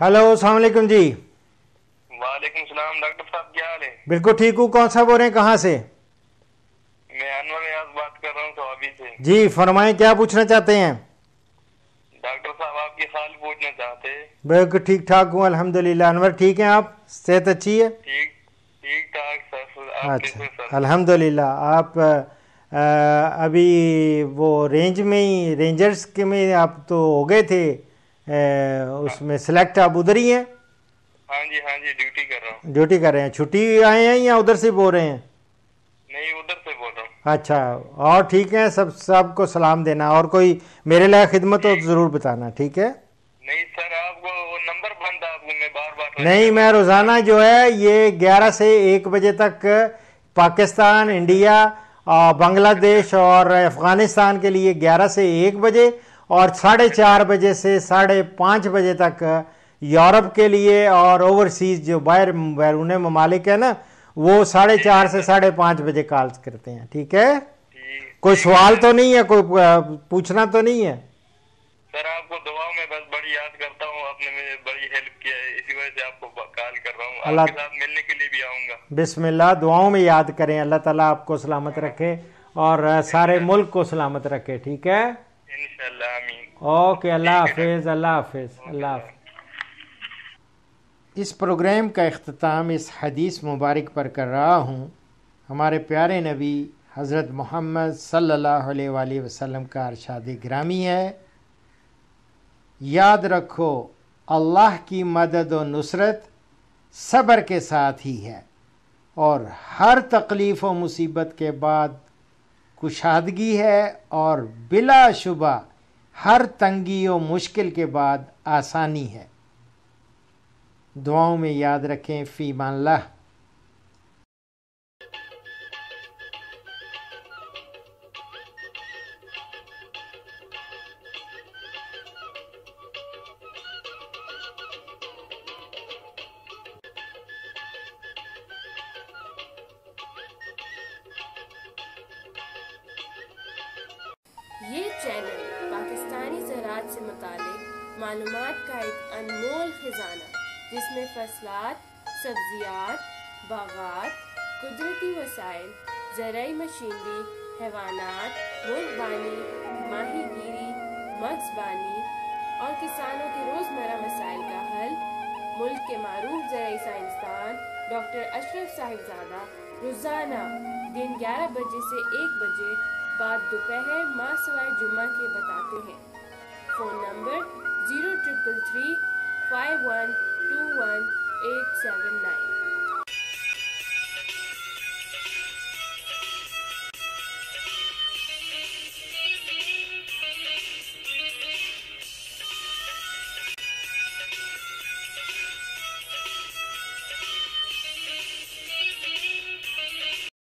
Hello, अस्सलाम वालेकुम जी। वालेकुम सलाम। डॉक्टर साहब क्या हाल है? बिल्कुल ठीक हूँ। कौन सा बोल रहे हैं, कहाँ से? मैं अनवर रियाज बात कर रहा हूँ स्वाबी से। जी फरमाएं, क्या पूछना चाहते हैं? डॉक्टर साहब आपकी हाल पूछना चाहते हैं। बिल्कुल ठीक ठाक हूँ अल्हम्दुलिल्लाह। अनवर ठीक हैं आप? सेहत अच्छी है? ठीक ठीक ठाक सर। आप अच्छा, कैसे सर? अल्हम्दुलिल्लाह। आप अभी वो रेंज में ही, रेंजर्स के में आप तो हो गए थे, हाँ उसमें सेलेक्ट आप उधर ही हैं? हाँ जी ड्यूटी कर रहा हूँ। ड्यूटी कर रहे हैं, छुट्टी आए हैं या उधर से बोल रहे हैं? नहीं उधर से बोल रहा हूँ। अच्छा, और ठीक है सब? सबको सलाम देना, और कोई मेरे लिए खिदमत हो तो ठीक। ज़रूर बताना, ठीक है? नहीं सर आपको वो नंबर बंद था, आपको मैं बार बार ट्राई नहीं, कर रहा मैं हूँ आपको रोज़ाना जो है ये 11 से 1 बजे तक पाकिस्तान, अच्छा इंडिया और अच्छा बांग्लादेश और अफ़गानिस्तान के लिए 11 से 1 बजे, और साढ़े अच्छा चार बजे से 5:30 बजे तक यूरोप के लिए, और ओवरसीज़ जो बाहर बैरून ममालिक है ना, वो साढ़े ठीक चार है से सर। 5:30 बजे कॉल्स करते हैं, ठीक है? ठीक कोई ठीक है सवाल सर। तो नहीं है, कोई पूछना तो नहीं है? सर आपको दुआओं में बस बड़ी याद करता हूँ, आपने मुझे बड़ी हेल्प किया है, इसी वजह से आपको कॉल कर रहा हूँ। अल्लाह, आपके साथ मिलने के लिए भी आऊँगा। बिस्मिल्लाह, दुआओं में याद करें। अल्लाह ताला आपको सलामत हाँ रखे और सारे इंशाल्लाह। मुल्क को सलामत रखे, ठीक है? इंशाल्लाह आमीन। ओके, अल्लाह ठीक है हाफिज़, डॉक्टर। अल्लाह हाफिज़, ओके अल्लाह अल्लाह। हाफिज़। इस प्रोग्राम का इख्तिताम इस हदीस मुबारक पर कर रहा हूँ। हमारे प्यारे नबी हज़रत मोहम्मद सल्लल्लाहु अलैहि वसल्लम का इरशाद गिरामी है, याद रखो अल्लाह की मदद और नुसरत सब्र के साथ ही है, और हर तकलीफ़ व मुसीबत के बाद कुशादगी है, और बिलाशुबा हर तंगी और मुश्किल के बाद आसानी है। दुआओं में याद रखें। फ़ी अमानिल्लाह। ये चैनल पाकिस्तानी ज़राअत से मुतालिक मालूमात का एक अनमोल खजाना, जिसमें फसलात, सब्जियात, बागात, कुदरती वसाइल, ज़राई मशीनरी, हैवानात, मुर्गबानी, माहीगीरी, मत्स्यबानी और किसानों के रोज़मर्रा मसाइल का हल मुल्क के मारूफ ज़राई साइंसदान डॉक्टर अशरफ साहिबजादा रोज़ाना दिन 11 बजे से 1 बजे बाद दोपहर माह सवाए जुम्मा के बताते हैं। Phone number 0333 5121 879।